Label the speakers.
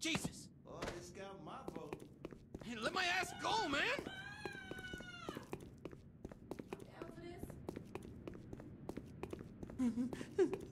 Speaker 1: Jesus!
Speaker 2: Oh, this got my vote.
Speaker 1: Hey, let my ass go, man!
Speaker 3: I'm down for this.